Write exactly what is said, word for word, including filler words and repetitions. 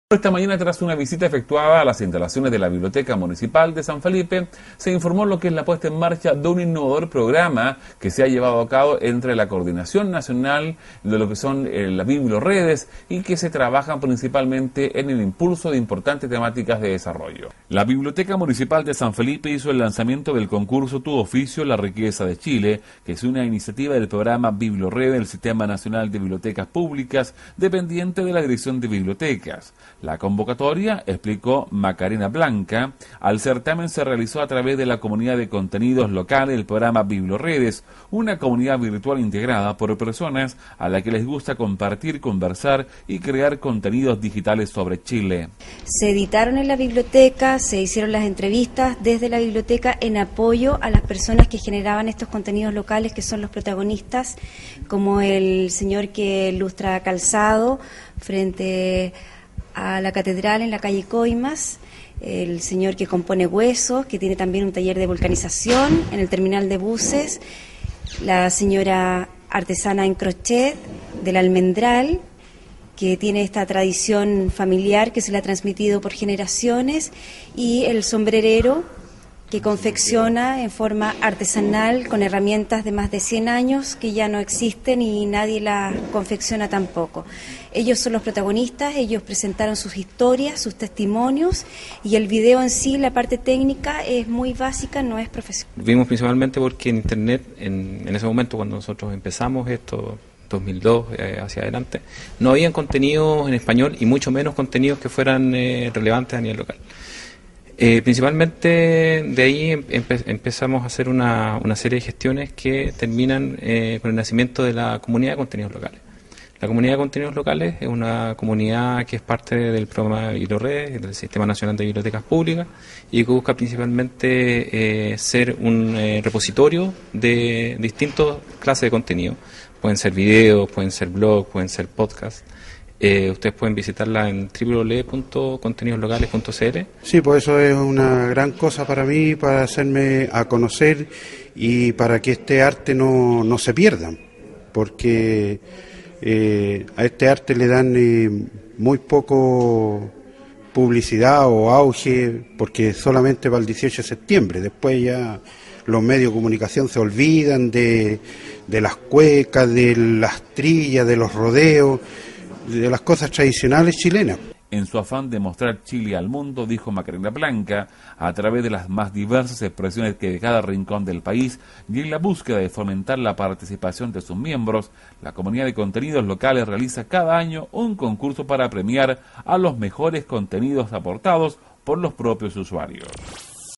Esta mañana, tras una visita efectuada a las instalaciones de la Biblioteca Municipal de San Felipe, se informó lo que es la puesta en marcha de un innovador programa que se ha llevado a cabo entre la Coordinación Nacional de lo que son eh, las biblioredes y que se trabajan principalmente en el impulso de importantes temáticas de desarrollo. La Biblioteca Municipal de San Felipe hizo el lanzamiento del concurso Tu Oficio, la Riqueza de Chile, que es una iniciativa del programa Bibliored del Sistema Nacional de Bibliotecas Públicas, dependiente de la Dirección de Bibliotecas. La convocatoria, explicó Macarena Blanca, al certamen se realizó a través de la comunidad de contenidos locales del programa Biblioredes, una comunidad virtual integrada por personas a la que les gusta compartir, conversar y crear contenidos digitales sobre Chile. Se editaron en la biblioteca, se hicieron las entrevistas desde la biblioteca en apoyo a las personas que generaban estos contenidos locales, que son los protagonistas, como el señor que ilustra calzado frente a la catedral en la calle Coimas, el señor que compone huesos, que tiene también un taller de vulcanización en el terminal de buses, la señora artesana en crochet del Almendral, que tiene esta tradición familiar que se le ha transmitido por generaciones, y el sombrerero, que confecciona en forma artesanal con herramientas de más de cien años que ya no existen y nadie las confecciona tampoco. Ellos son los protagonistas, ellos presentaron sus historias, sus testimonios, y el video en sí, la parte técnica, es muy básica, no es profesional. Vimos principalmente porque en Internet, en, en ese momento cuando nosotros empezamos esto, dos mil dos eh, hacia adelante, no habían contenidos en español y mucho menos contenidos que fueran eh, relevantes a nivel local. Eh, principalmente de ahí empe empezamos a hacer una, una serie de gestiones que terminan eh, con el nacimiento de la comunidad de contenidos locales. La comunidad de contenidos locales es una comunidad que es parte del programa Bibliored, del Sistema Nacional de Bibliotecas Públicas, y que busca principalmente eh, ser un eh, repositorio de distintas clases de contenido. Pueden ser videos, pueden ser blogs, pueden ser podcasts. Eh, ustedes pueden visitarla en doble u doble u doble u punto contenidos locales punto c l. Sí, pues eso es una gran cosa para mí, para hacerme a conocer y para que este arte no, no se pierda, porque eh, a este arte le dan eh, muy poco publicidad o auge, porque solamente va el dieciocho de septiembre, después ya los medios de comunicación se olvidan de, de las cuecas, de las trillas, de los rodeos, de las cosas tradicionales chilenas. En su afán de mostrar Chile al mundo, dijo Macarena Blanca, a través de las más diversas expresiones que de cada rincón del país y en la búsqueda de fomentar la participación de sus miembros, la comunidad de contenidos locales realiza cada año un concurso para premiar a los mejores contenidos aportados por los propios usuarios.